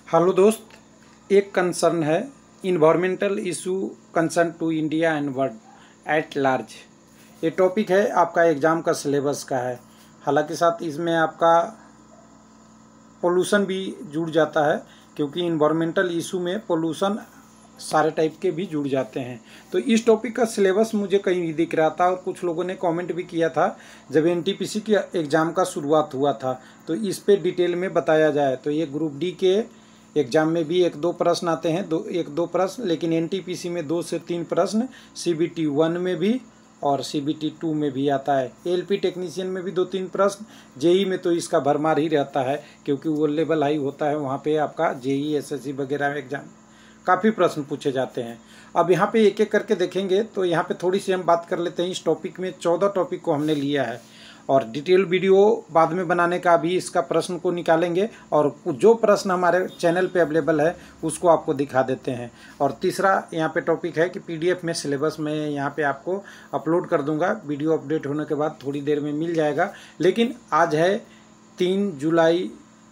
Hello दोस्त, एक concern है environmental issue concern to India and world at large. ये टॉपिक है आपका एग्ज़ाम का सिलेबस का है। हालांकि साथ इसमें आपका पोल्यूशन भी जुड़ जाता है, क्योंकि इन्वायरमेंटल इशू में पोल्यूशन सारे टाइप के भी जुड़ जाते हैं। तो इस टॉपिक का सिलेबस मुझे कहीं भी दिख रहा था और कुछ लोगों ने कमेंट भी किया था जब एनटीपीसी के एग्ज़ाम का शुरुआत हुआ था। तो इस पे डिटेल में बताया जाए तो ये ग्रुप डी के एग्ज़ाम में भी एक दो प्रश्न आते हैं, एक दो प्रश्न, लेकिन एनटीपीसी में 2 से 3 प्रश्न, सीबीटी 1 में भी और सीबीटी 2 में भी आता है। एलपी टेक्नीशियन में भी 2-3 प्रश्न, जेई में तो इसका भरमार ही रहता है क्योंकि वो लेवल हाई होता है, वहाँ पे आपका जेई एसएससी वगैरह एग्ज़ाम काफ़ी प्रश्न पूछे जाते हैं। अब यहाँ पे एक एक करके देखेंगे तो यहाँ पे थोड़ी सी हम बात कर लेते हैं। इस टॉपिक में 14 टॉपिक को हमने लिया है और डिटेल वीडियो बाद में बनाने का भी इसका प्रश्न को निकालेंगे और जो प्रश्न हमारे चैनल पे अवेलेबल है उसको आपको दिखा देते हैं। और तीसरा यहाँ पे टॉपिक है कि पीडीएफ में सिलेबस में यहाँ पे आपको अपलोड कर दूंगा। वीडियो अपडेट होने के बाद थोड़ी देर में मिल जाएगा। लेकिन आज है 3 जुलाई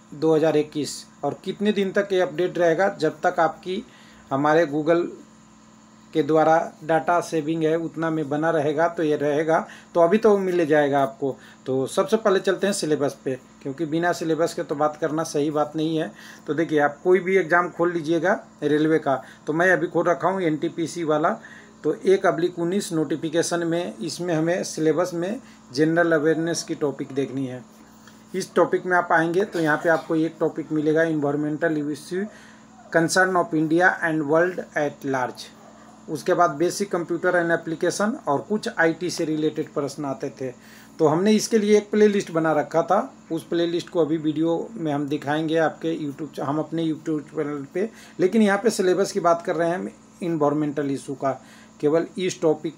2021 और कितने दिन तक ये अपडेट रहेगा, जब तक आपकी हमारे गूगल के द्वारा डाटा सेविंग है उतना में बना रहेगा तो ये रहेगा। तो अभी तो मिल जाएगा आपको। तो सबसे पहले चलते हैं सिलेबस पे, क्योंकि बिना सिलेबस के तो बात करना सही बात नहीं है। तो देखिए, आप कोई भी एग्ज़ाम खोल लीजिएगा रेलवे का, तो मैं अभी खोल रखा हूँ एनटीपीसी वाला। तो 1/19 नोटिफिकेशन में इसमें हमें सिलेबस में जनरल अवेयरनेस की टॉपिक देखनी है। इस टॉपिक में आप आएंगे तो यहाँ पे आपको एक टॉपिक मिलेगा, environmental issue concern of India and world at large. उसके बाद बेसिक कंप्यूटर एंड एप्लीकेशन और कुछ आईटी से रिलेटेड प्रश्न आते थे। तो हमने इसके लिए एक प्लेलिस्ट बना रखा था, उस प्लेलिस्ट को अभी वीडियो में हम दिखाएंगे आपके हम अपने यूट्यूब चैनल पे। लेकिन यहाँ पे सिलेबस की बात कर रहे हैं हम इन्वायरमेंटल इशू का। केवल इस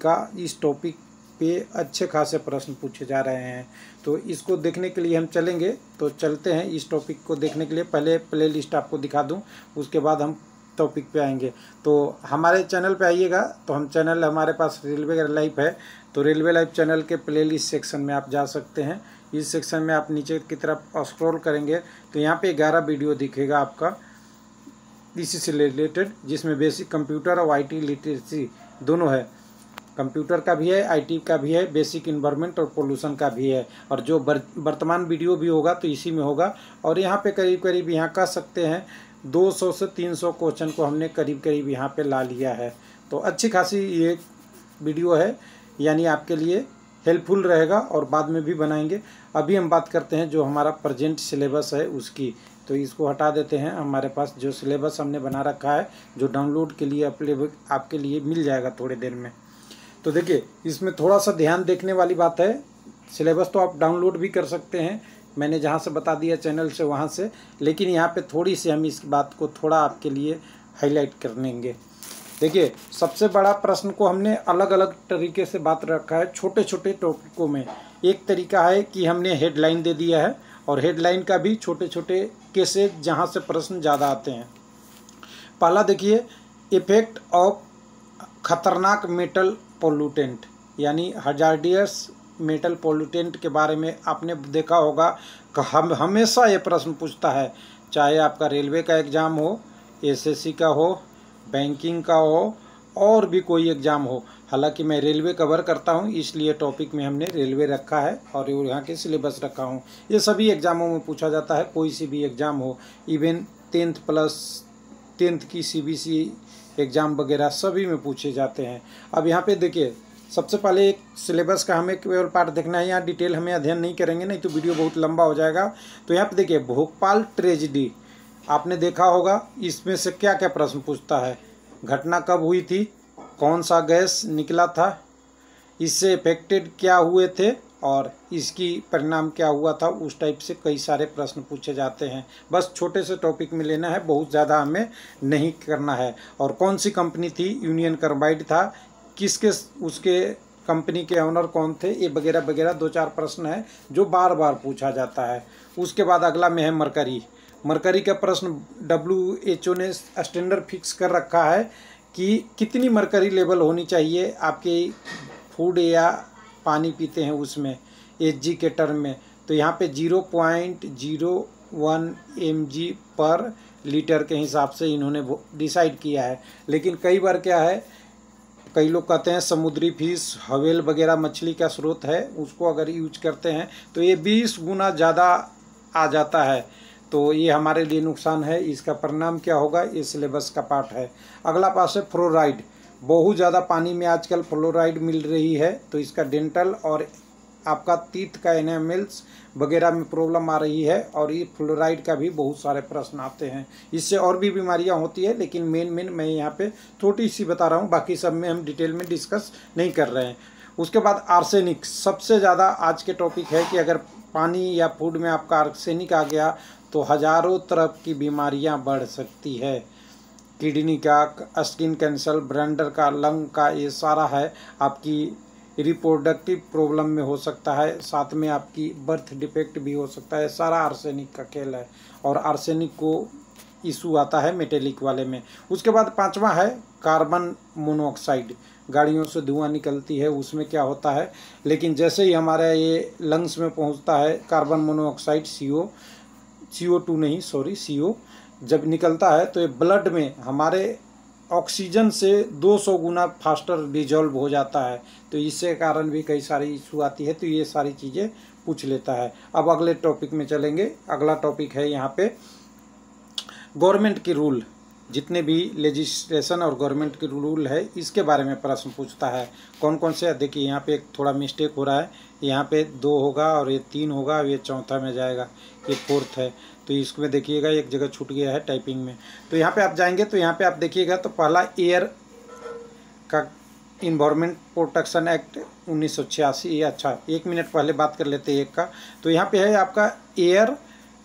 टॉपिक पे अच्छे खासे प्रश्न पूछे जा रहे हैं। तो इसको देखने के लिए हम चलेंगे, तो चलते हैं इस टॉपिक को देखने के लिए। पहले प्लेलिस्ट आपको दिखा दूं, उसके बाद हम टॉपिक पे आएंगे। तो हमारे चैनल पे आइएगा तो हम चैनल हमारे पास रेलवे लाइव है, तो रेलवे लाइव चैनल के प्लेलिस्ट सेक्शन में आप जा सकते हैं। इस सेक्शन में आप नीचे की तरफ स्क्रॉल करेंगे तो यहाँ पे 11 वीडियो दिखेगा आपका इसी से रिलेटेड, जिसमें बेसिक कंप्यूटर और आईटी लिटरेसी दोनों है। कंप्यूटर का भी है, आईटी का भी है, बेसिक इन्वायरमेंट और पोल्यूशन का भी है। और जो वर्तमान वीडियो भी होगा तो इसी में होगा। और यहाँ पे करीब करीब यहाँ कह सकते हैं 200 से 300 क्वेश्चन को हमने करीब करीब यहाँ पे ला लिया है। तो अच्छी खासी ये वीडियो है, यानी आपके लिए हेल्पफुल रहेगा और बाद में भी बनाएंगे। अभी हम बात करते हैं जो हमारा प्रेजेंट सिलेबस है उसकी। तो इसको हटा देते हैं। हमारे पास जो सिलेबस हमने बना रखा है, जो डाउनलोड के लिए आपके लिए मिल जाएगा थोड़ी देर में। तो देखिए, इसमें थोड़ा सा ध्यान देखने वाली बात है। सिलेबस तो आप डाउनलोड भी कर सकते हैं, मैंने जहाँ से बता दिया चैनल से वहाँ से, लेकिन यहाँ पे थोड़ी सी हम इस बात को थोड़ा आपके लिए हाईलाइट कर लेंगे। देखिए, सबसे बड़ा प्रश्न को हमने अलग अलग तरीके से बात रखा है छोटे छोटे टॉपिकों में। एक तरीका है कि हमने हेडलाइन दे दिया है, और हेडलाइन का भी छोटे छोटे केसेस जहाँ से प्रश्न ज़्यादा आते हैं। पहला देखिए, इफेक्ट ऑफ खतरनाक मेटल पोल्यूटेंट, यानी हजार्डियस मेटल पोल्यूटेंट के बारे में आपने देखा होगा कि हमेशा ये प्रश्न पूछता है, चाहे आपका रेलवे का एग्ज़ाम हो, एसएससी का हो, बैंकिंग का हो, और भी कोई एग्ज़ाम हो। हालांकि मैं रेलवे कवर करता हूं, इसलिए टॉपिक में हमने रेलवे रखा है और यहाँ के सिलेबस रखा हूं। ये सभी एग्ज़ामों में पूछा जाता है, कोई सी भी एग्ज़ाम हो, इवन 10th की सीबीसी एग्ज़ाम वगैरह सभी में पूछे जाते हैं। अब यहाँ पे देखिए, सबसे पहले एक सिलेबस का हमें केवल पार्ट देखना है, यहाँ डिटेल हमें अध्ययन नहीं करेंगे, नहीं तो वीडियो बहुत लंबा हो जाएगा। तो यहाँ पे देखिए, भोपाल ट्रेजिडी आपने देखा होगा, इसमें से क्या क्या प्रश्न पूछता है। घटना कब हुई थी, कौन सा गैस निकला था, इससे इफेक्टेड क्या हुए थे और इसकी परिणाम क्या हुआ था, उस टाइप से कई सारे प्रश्न पूछे जाते हैं। बस छोटे से टॉपिक में लेना है, बहुत ज़्यादा हमें नहीं करना है। और कौन सी कंपनी थी, यूनियन कार्बाइड था, किसके उसके कंपनी के ऑनर कौन थे, ये वगैरह वगैरह 2-4 प्रश्न है जो बार बार पूछा जाता है। उसके बाद अगला में है मरकरी का प्रश्न। WHO ने स्टैंडर्ड फिक्स कर रखा है कि कितनी मरकरी लेवल होनी चाहिए आपके फूड या पानी पीते हैं उसमें, HG के टर्म में। तो यहाँ पे 0.0 1 mg पर लीटर के हिसाब से इन्होंने डिसाइड किया है। लेकिन कई बार क्या है, कई लोग कहते हैं समुद्री फिश, हवेल वगैरह मछली का स्रोत है, उसको अगर यूज करते हैं तो ये 20 गुना ज़्यादा आ जाता है, तो ये हमारे लिए नुकसान है। इसका परिणाम क्या होगा, ये सिलेबस का पार्ट है। अगला पास है फ्लोराइड। बहुत ज़्यादा पानी में आजकल फ्लोराइड मिल रही है, तो इसका डेंटल और आपका टीथ का एनामेल्स वगैरह में प्रॉब्लम आ रही है, और ये फ्लोराइड का भी बहुत सारे प्रश्न आते हैं। इससे और भी बीमारियां होती है, लेकिन मेन मैं यहाँ पे छोटी सी बता रहा हूँ, बाकी सब में हम डिटेल में डिस्कस नहीं कर रहे हैं। उसके बाद आर्सेनिक सबसे ज़्यादा आज के टॉपिक है कि अगर पानी या फूड में आपका आर्सेनिक आ गया तो हज़ारों तरह की बीमारियाँ बढ़ सकती है। किडनी का, स्किन कैंसर, ब्लैंडर का, लंग का, ये सारा है। आपकी रिप्रोडक्टिव प्रॉब्लम में हो सकता है, साथ में आपकी बर्थ डिफेक्ट भी हो सकता है। सारा आर्सेनिक का खेल है, और आर्सेनिक को इशू आता है मेटेलिक वाले में। उसके बाद 5वां है कार्बन मोनोऑक्साइड। गाड़ियों से धुआं निकलती है, उसमें क्या होता है, लेकिन जैसे ही हमारे ये लंग्स में पहुंचता है कार्बन मोनोऑक्साइड, CO2 नहीं, सॉरी, CO जब निकलता है तो ये ब्लड में हमारे ऑक्सीजन से 200 गुना फास्टर डिजॉल्व हो जाता है, तो इससे कारण भी कई सारी इशू आती है। तो ये सारी चीज़ें पूछ लेता है। अब अगले टॉपिक में चलेंगे। अगला टॉपिक है यहाँ पे गवर्नमेंट की रूल। जितने भी लेजिस्लेशन और गवर्नमेंट की रूल है, इसके बारे में प्रश्न पूछता है। कौन कौन से, देखिए यहाँ पे एक थोड़ा मिस्टेक हो रहा है, यहाँ पे 2 होगा और ये 3 होगा, ये चौथा में जाएगा, ये 4th है, तो इसमें देखिएगा एक जगह छूट गया है टाइपिंग में। तो यहाँ पे आप जाएंगे तो यहाँ पे आप देखिएगा तो पहला एयर का इन्वायरमेंट प्रोटेक्शन एक्ट 1986, ये अच्छा 1 मिनट पहले बात कर लेते हैं एक का। तो यहाँ पे है आपका air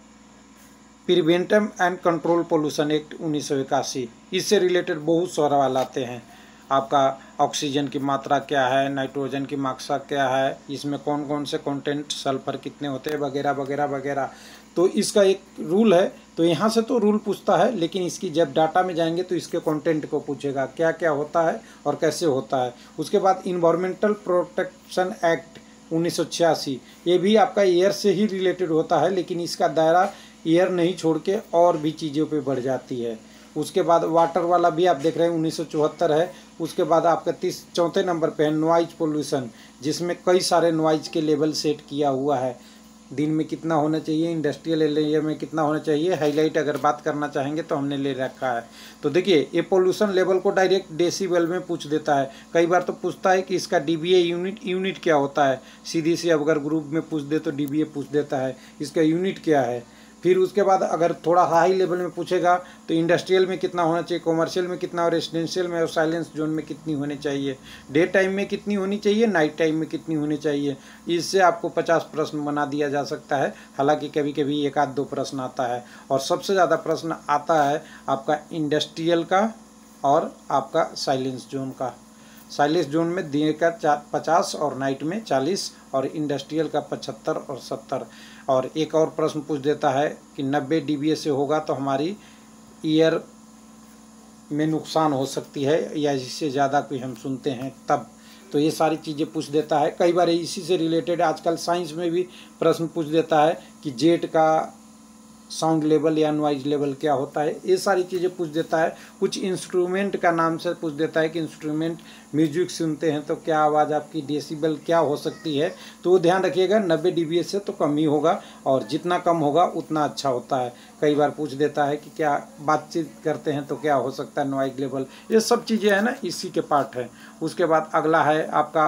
preventive and control pollution act 1981। इससे रिलेटेड बहुत सवाल आते हैं। आपका ऑक्सीजन की मात्रा क्या है, नाइट्रोजन की मात्रा क्या है, इसमें कौन कौन से कंटेंट, सल्फर कितने होते हैं, वगैरह वगैरह वगैरह। तो इसका एक रूल है, तो यहाँ से तो रूल पूछता है, लेकिन इसकी जब डाटा में जाएंगे तो इसके कंटेंट को पूछेगा क्या क्या होता है और कैसे होता है। उसके बाद इन्वायरमेंटल प्रोटेक्शन एक्ट 1986, ये भी आपका एयर से ही रिलेटेड होता है, लेकिन इसका दायरा एयर नहीं छोड़ के और भी चीज़ों पे बढ़ जाती है। उसके बाद वाटर वाला भी आप देख रहे हैं 1974 है। उसके बाद आपका 4थे नंबर पे है नॉइज पोल्यूशन, जिसमें कई सारे नॉइज के लेवल सेट किया हुआ है। दिन में कितना होना चाहिए, इंडस्ट्रियल एरिया में कितना होना चाहिए, हाईलाइट अगर बात करना चाहेंगे तो हमने ले रखा है। तो देखिए ये पोल्यूशन लेवल को डायरेक्ट डेसिबल में पूछ देता है। कई बार तो पूछता है कि इसका DBA यूनिट क्या होता है, सीधी सी अगर ग्रुप में पूछ दे तो DBA पूछ देता है, इसका यूनिट क्या है। फिर उसके बाद अगर थोड़ा हाई लेवल में पूछेगा तो इंडस्ट्रियल में कितना होना चाहिए, कॉमर्शियल में कितना, और रेजिडेंशियल में और साइलेंस जोन में कितनी होनी चाहिए, डे टाइम में कितनी होनी चाहिए, नाइट टाइम में कितनी होनी चाहिए। इससे आपको 50 प्रश्न बना दिया जा सकता है। हालांकि कभी कभी 1-2 प्रश्न आता है, और सबसे ज़्यादा प्रश्न आता है आपका इंडस्ट्रियल का और आपका साइलेंस जोन का। साइलेंस जोन में दिन का 50 और नाइट में 40, और इंडस्ट्रियल का 75 और 70। और एक और प्रश्न पूछ देता है कि 90 dBA से होगा तो हमारी ईयर में नुकसान हो सकती है, या इससे ज़्यादा कोई हम सुनते हैं तब। तो ये सारी चीज़ें पूछ देता है। कई बार इसी से रिलेटेड आजकल साइंस में भी प्रश्न पूछ देता है कि जेट का साउंड लेवल या नॉइज लेवल क्या होता है, ये सारी चीज़ें पूछ देता है। कुछ इंस्ट्रूमेंट का नाम से पूछ देता है कि इंस्ट्रूमेंट म्यूजिक सुनते हैं तो क्या आवाज़ आपकी डेसिबल क्या हो सकती है। तो ध्यान रखिएगा 90 dBA से तो कम ही होगा, और जितना कम होगा उतना अच्छा होता है। कई बार पूछ देता है कि क्या बातचीत करते हैं तो क्या हो सकता है नॉइज लेवल, ये सब चीज़ें हैं ना, इसी के पार्ट है। उसके बाद अगला है आपका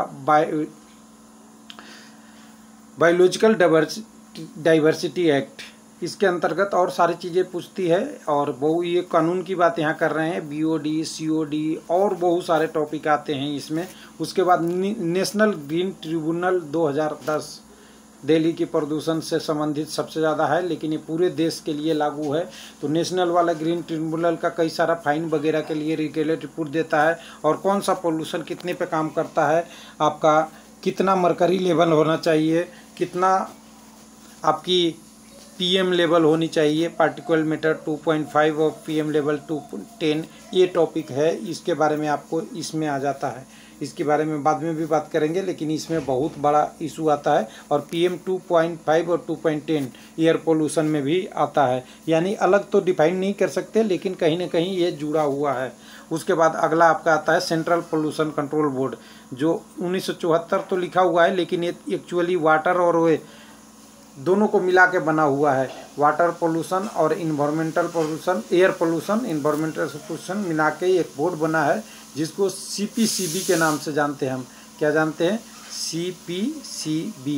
बायोलॉजिकल डाइवर्सिटी एक्ट। इसके अंतर्गत और सारी चीज़ें पूछती है, और वो ये कानून की बात यहाँ कर रहे हैं, BOD, COD और बहुत सारे टॉपिक आते हैं इसमें। उसके बाद नेशनल ग्रीन ट्रिब्यूनल 2010 दिल्ली के प्रदूषण से संबंधित सबसे ज़्यादा है, लेकिन ये पूरे देश के लिए लागू है। तो नेशनल वाला ग्रीन ट्रिब्यूनल का कई सारा फाइन वगैरह के लिए रेगुलेट रिपोर्ट देता है, और कौन सा पोल्यूशन कितने पे काम करता है, आपका कितना मरकरी लेवल होना चाहिए, कितना आपकी PM लेवल होनी चाहिए, पार्टिकुलर मैटर 2.5 और PM लेवल 210, ये टॉपिक है। इसके बारे में आपको इसमें आ जाता है। इसके बारे में बाद में भी बात करेंगे, लेकिन इसमें बहुत बड़ा इशू आता है। और PM 2.5 और 2.10 एयर पोल्यूशन में भी आता है, यानी अलग तो डिफाइन नहीं कर सकते, लेकिन कहीं ना कहीं ये जुड़ा हुआ है। उसके बाद अगला आपका आता है सेंट्रल पोल्यूशन कंट्रोल बोर्ड, जो 1974 तो लिखा हुआ है, लेकिन ये एक्चुअली वाटर और वे दोनों को मिला के बना हुआ है। वाटर पोल्यूशन और environmental pollution, air pollution, environmental pollution मिला के एक बोर्ड बना है, जिसको CPCB के नाम से जानते हैं हम। क्या जानते हैं? CPCB,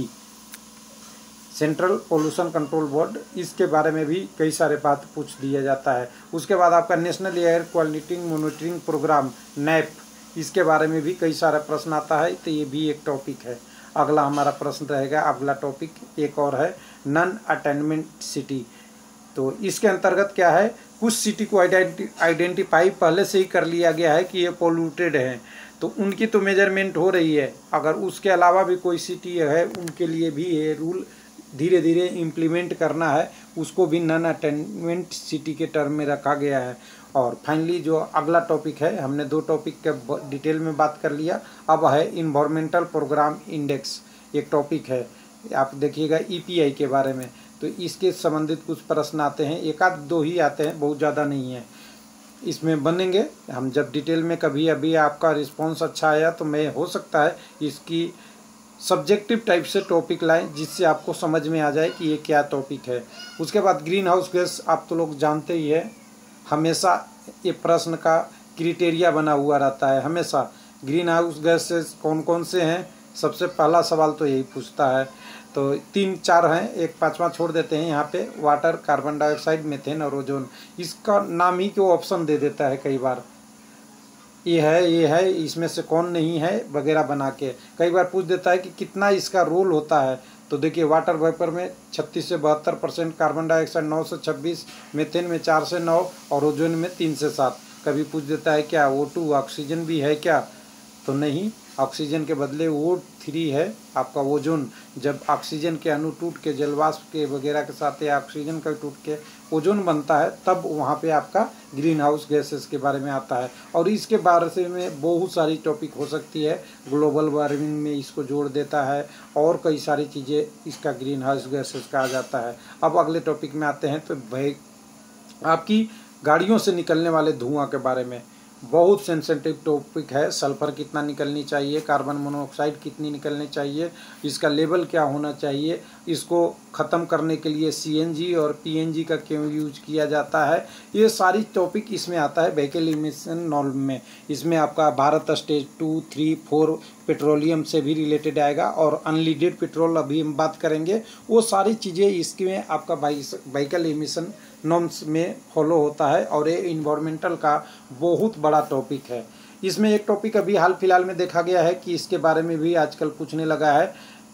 central pollution control board. इसके बारे में भी कई सारे बात पूछ दिया जाता है। उसके बाद आपका national air quality monitoring programme NAP, इसके बारे में भी कई सारा प्रश्न आता है, तो ये भी एक टॉपिक है। अगला हमारा प्रश्न रहेगा, अगला टॉपिक एक और है नॉन अटेनमेंट सिटी। तो इसके अंतर्गत क्या है, कुछ सिटी को आइडेंटिफाई पहले से ही कर लिया गया है कि ये पोल्यूटेड हैं, तो उनकी तो मेजरमेंट हो रही है। अगर उसके अलावा भी कोई सिटी है, उनके लिए भी ये रूल धीरे धीरे इम्प्लीमेंट करना है, उसको भी नॉन अटेनमेंट सिटी के टर्म में रखा गया है। और फाइनली जो अगला टॉपिक है, हमने 2 टॉपिक का डिटेल में बात कर लिया, अब है इन्वायरमेंटल प्रोग्राम इंडेक्स, एक टॉपिक है। आप देखिएगा EPI के बारे में, तो इसके संबंधित कुछ प्रश्न आते हैं, 1-2 ही आते हैं, बहुत ज़्यादा नहीं है। इसमें बनेंगे हम जब डिटेल में, कभी अभी आपका रिस्पॉन्स अच्छा आया तो मैं हो सकता है इसकी सब्जेक्टिव टाइप से टॉपिक लाएं, जिससे आपको समझ में आ जाए कि ये क्या टॉपिक है। उसके बाद ग्रीन हाउस गैस, आप तो लोग जानते ही है, हमेशा ये प्रश्न का क्राइटेरिया बना हुआ रहता है। हमेशा ग्रीन हाउस गैसेस कौन कौन से हैं, सबसे पहला सवाल तो यही पूछता है। तो 3-4 हैं, एक 5वां छोड़ देते हैं यहाँ पे, वाटर, कार्बन डाइऑक्साइड, मीथेन और ओजोन। इसका नाम ही क्यों ऑप्शन दे देता है कई बार, ये है, इसमें से कौन नहीं है वगैरह बना के कई बार पूछ देता है कि कितना इसका रोल होता है। तो देखिए, वाटर वेपर में 36 से 72%, कार्बन डाइऑक्साइड 9 से 26, मीथेन में 4 से 9 और ओजोन में 3 से 7। कभी पूछ देता है क्या O2 ऑक्सीजन भी है क्या, तो नहीं, ऑक्सीजन के बदले O3 है आपका ओजोन। जब ऑक्सीजन के अणु टूट के जलवाष्प के वगैरह के साथ या ऑक्सीजन का टूट के ओजोन बनता है, तब वहाँ पे आपका ग्रीन हाउस गैसेस के बारे में आता है। और इसके बारे में बहुत सारी टॉपिक हो सकती है, ग्लोबल वार्मिंग में इसको जोड़ देता है, और कई सारी चीज़ें इसका ग्रीन हाउस गैसेस का आ जाता है। अब अगले टॉपिक में आते हैं, तो भाई आपकी गाड़ियों से निकलने वाले धुआं के बारे में बहुत सेंसिटिव टॉपिक है। सल्फर कितना निकलनी चाहिए, कार्बन मोनोऑक्साइड कितनी निकलनी चाहिए, इसका लेवल क्या होना चाहिए, इसको ख़त्म करने के लिए CNG और PNG का क्यों यूज किया जाता है, ये सारी टॉपिक इसमें आता है व्हीकल इमिशन नॉर्म में। इसमें आपका भारत स्टेज 2, 3, 4 पेट्रोलियम से भी रिलेटेड आएगा, और अनलीडेड पेट्रोल अभी हम बात करेंगे। वो सारी चीज़ें इसमें आपका व्हीकल इमिशन नॉर्म्स में फॉलो होता है, और ये इन्वायरमेंटल का बहुत बड़ा टॉपिक है। इसमें एक टॉपिक अभी हाल फिलहाल में देखा गया है कि इसके बारे में भी आजकल पूछने लगा है,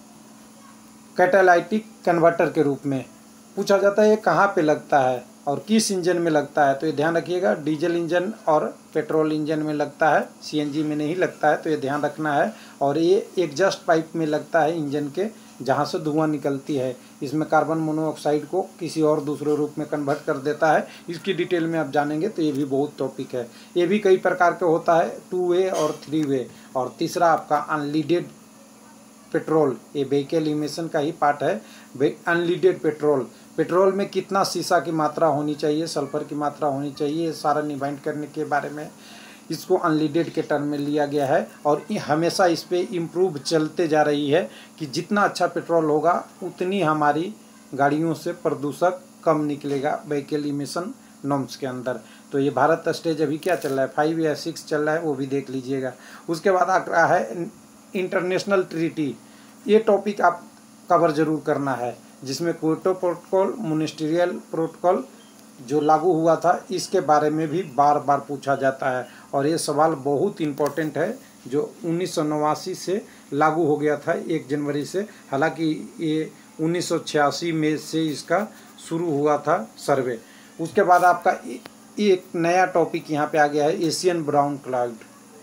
कैटालाइटिक कन्वर्टर के रूप में पूछा जाता है, ये कहाँ पे लगता है और किस इंजन में लगता है। तो ये ध्यान रखिएगा, डीजल इंजन और पेट्रोल इंजन में लगता है, CNG में नहीं लगता है, तो ये ध्यान रखना है। और ये एग्जॉस्ट पाइप में लगता है इंजन के, जहाँ से धुआं निकलती है। इसमें कार्बन मोनोऑक्साइड को किसी और दूसरे रूप में कन्वर्ट कर देता है। इसकी डिटेल में आप जानेंगे तो ये भी बहुत टॉपिक है। ये भी कई प्रकार के होता है, 2 वे और 3 वे। और तीसरा आपका अनलीडेड पेट्रोल, ये व्हीकल इमिशन का ही पार्ट है। अनलीडेड पेट्रोल, पेट्रोल में कितना सीसा की मात्रा होनी चाहिए, सल्फर की मात्रा होनी चाहिए, ये सारा डिफाइन करने के बारे में इसको अनलीडेड के टर्म में लिया गया है। और हमेशा इस पे इम्प्रूव चलते जा रही है कि जितना अच्छा पेट्रोल होगा उतनी हमारी गाड़ियों से प्रदूषक कम निकलेगा व्हीकल इमिशन नॉर्म्स के अंदर। तो ये भारत स्टेज अभी क्या चल रहा है, 5 या 6 चल रहा है, वो भी देख लीजिएगा। उसके बाद आ रहा है इंटरनेशनल ट्रीटी, ये टॉपिक आप कवर जरूर करना है, जिसमें क्योटो प्रोटोकॉल, मॉन्ट्रियल प्रोटोकॉल जो लागू हुआ था, इसके बारे में भी बार बार पूछा जाता है। और ये सवाल बहुत इम्पोर्टेंट है, जो 1989 से लागू हो गया था 1 जनवरी से। हालांकि ये 1986 में से इसका शुरू हुआ था सर्वे। उसके बाद आपका एक नया टॉपिक यहाँ पे आ गया है, एशियन ब्राउन क्लाउड।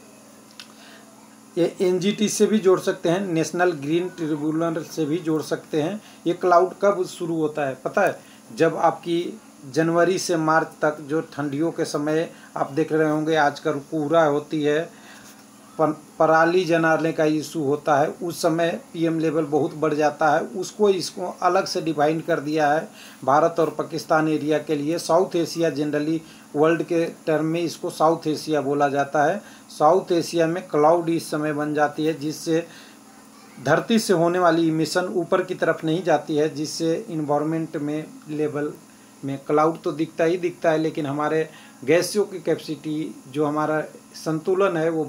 ये NGT से भी जोड़ सकते हैं, नेशनल ग्रीन ट्रिब्यूनल से भी जोड़ सकते हैं। ये क्लाउड कब शुरू होता है पता है, जब आपकी जनवरी से मार्च तक जो ठंडियों के समय आप देख रहे होंगे, आजकल कोहरा होती है, पराली जलाने का इशू होता है, उस समय पीएम लेवल बहुत बढ़ जाता है। इसको अलग से डिवाइड कर दिया है भारत और पाकिस्तान एरिया के लिए। साउथ एशिया जनरली वर्ल्ड के टर्म में इसको साउथ एशिया बोला जाता है। साउथ एशिया में क्लाउड इस समय बन जाती है, जिससे धरती से होने वाली इमिशन ऊपर की तरफ नहीं जाती है, जिससे इन्वायरमेंट में लेवल में क्लाउड तो दिखता ही दिखता है, लेकिन हमारे गैसों की कैपेसिटी जो हमारा संतुलन है वो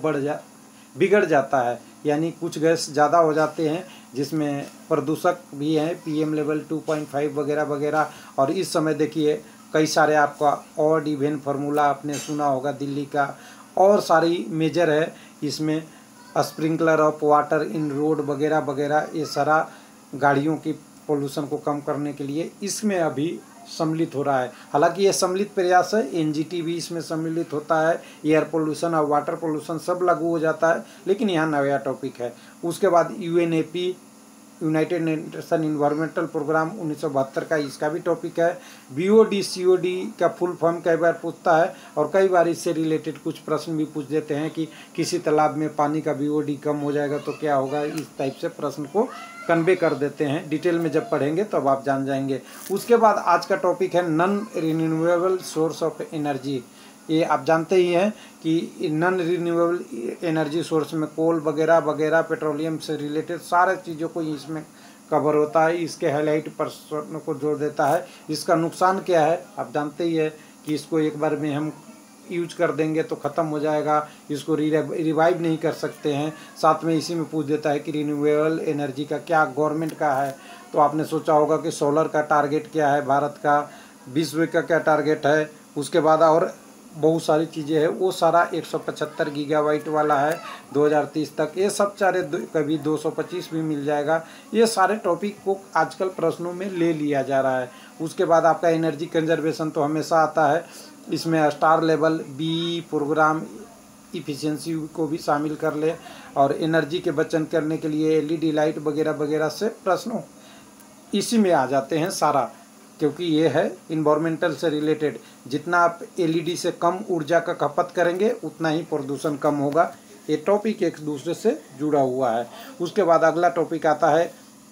बिगड़ जाता है। यानी कुछ गैस ज़्यादा हो जाते हैं, जिसमें प्रदूषक भी हैं, पीएम लेवल 2.5 वगैरह वगैरह। और इस समय देखिए कई सारे आपका ऑड इवन फार्मूला आपने सुना होगा दिल्ली का, और सारी मेजर है इसमें, sprinkler of water in road वगैरह वगैरह। ये सारा गाड़ियों की पोल्यूशन को कम करने के लिए इसमें अभी सम्मिलित हो रहा है। हालांकि ये सम्मिलित प्रयास है, एनजीटी भी इसमें सम्मिलित होता है, एयर पोल्यूशन और वाटर पोल्यूशन सब लागू हो जाता है, लेकिन यहाँ नया टॉपिक है। उसके बाद UNEP, United Nation environmental programme 1972 का, इसका भी टॉपिक है। बीओडी सीओडी का फुल फॉर्म कई बार पूछता है, और कई बार इससे रिलेटेड कुछ प्रश्न भी पूछ देते हैं कि किसी तालाब में पानी का बीओडी कम हो जाएगा तो क्या होगा। इस टाइप से प्रश्न को कन्वे कर देते हैं। डिटेल में जब पढ़ेंगे तब आप जान जाएंगे। उसके बाद आज का टॉपिक है non renewable source of energy. ये आप जानते ही हैं कि नॉन रिन्यूएबल एनर्जी सोर्स में कोल वगैरह वगैरह, पेट्रोलियम से रिलेटेड सारे चीज़ों को इसमें कवर होता है। इसके हाईलाइट प्रश्नों को जोड़ देता है। इसका नुकसान क्या है आप जानते ही है कि इसको एक बार में हम यूज कर देंगे तो ख़त्म हो जाएगा, इसको रिवाइव नहीं कर सकते हैं। साथ में इसी में पूछ देता है कि रिन्यूएबल एनर्जी का क्या गवर्नमेंट का है। तो आपने सोचा होगा कि सोलर का टारगेट क्या है भारत का, विश्व का क्या टारगेट है। उसके बाद और बहुत सारी चीज़ें हैं, वो सारा 175 गीगावाट वाला है 2030 तक। ये सब सारे कभी 225 भी मिल जाएगा। ये सारे टॉपिक को आजकल प्रश्नों में ले लिया जा रहा है। उसके बाद आपका एनर्जी कंजर्वेशन तो हमेशा आता है, इसमें star level B programme efficiency को भी शामिल कर ले, और एनर्जी के बचत करने के लिए एलईडी लाइट वगैरह वगैरह से प्रश्नों इसी में आ जाते हैं सारा, क्योंकि ये है इन्वायरमेंटल से रिलेटेड। जितना आप एलईडी से कम ऊर्जा का खपत करेंगे उतना ही प्रदूषण कम होगा। ये टॉपिक एक दूसरे से जुड़ा हुआ है। उसके बाद अगला टॉपिक आता है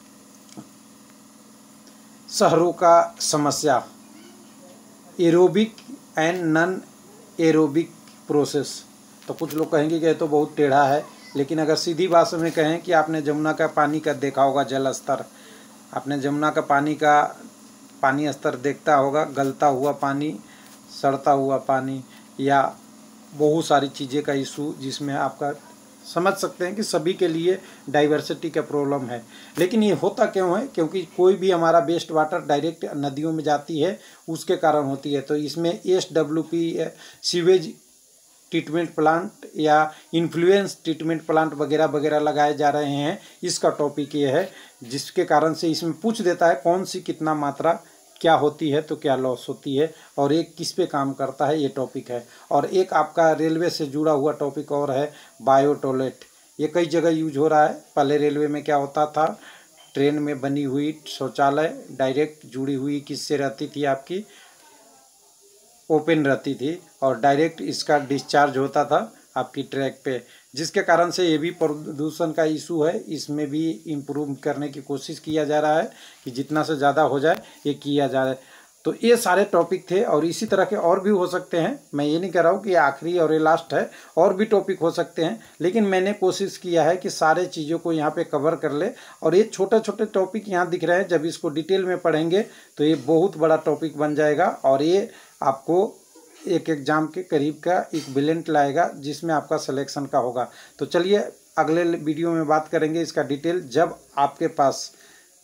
शहरों का समस्या, aerobic and non aerobic process. तो कुछ लोग कहेंगे कि ये तो बहुत टेढ़ा है, लेकिन अगर सीधी भाषा में कहें कि आपने जमुना का पानी का देखा होगा जल स्तर, आपने जमुना का पानी स्तर देखता होगा, गलता हुआ पानी, सड़ता हुआ पानी, या बहुत सारी चीज़ें का इशू, जिसमें आपका समझ सकते हैं कि सभी के लिए डाइवर्सिटी का प्रॉब्लम है। लेकिन ये होता क्यों है? क्योंकि कोई भी हमारा वेस्ट वाटर डायरेक्ट नदियों में जाती है, उसके कारण होती है। तो इसमें SWP सीवेज ट्रीटमेंट प्लांट या इन्फ्लुएंस ट्रीटमेंट प्लांट वगैरह वगैरह लगाए जा रहे हैं। इसका टॉपिक ये है, जिसके कारण से इसमें पूछ देता है कौन सी कितना मात्रा क्या होती है तो क्या लॉस होती है, और एक किस पे काम करता है, ये टॉपिक है। और एक आपका रेलवे से जुड़ा हुआ टॉपिक और है बायो टॉयलेट। ये कई जगह यूज हो रहा है। पहले रेलवे में क्या होता था, ट्रेन में बनी हुई शौचालय डायरेक्ट जुड़ी हुई किससे रहती थी, आपकी ओपन रहती थी, और डायरेक्ट इसका डिस्चार्ज होता था आपकी ट्रैक पे, जिसके कारण से ये भी प्रदूषण का इशू है। इसमें भी इम्प्रूव करने की कोशिश किया जा रहा है कि जितना से ज़्यादा हो जाए ये किया जाए। तो ये सारे टॉपिक थे, और इसी तरह के और भी हो सकते हैं। मैं ये नहीं कह रहा हूँ कि आखिरी और ये लास्ट है, और भी टॉपिक हो सकते हैं, लेकिन मैंने कोशिश किया है कि सारे चीज़ों को यहाँ पे कवर कर ले। और ये छोटे छोटे टॉपिक यहाँ दिख रहे हैं, जब इसको डिटेल में पढ़ेंगे तो ये बहुत बड़ा टॉपिक बन जाएगा, और ये आपको एक एग्ज़ाम के करीब का इक्विवेलेंट लाएगा, जिसमें आपका सिलेक्शन का होगा। तो चलिए अगले वीडियो में बात करेंगे इसका डिटेल, जब आपके पास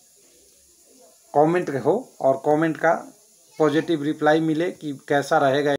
कमेंट हो और कमेंट का पॉजिटिव रिप्लाई मिले कि कैसा रहेगा।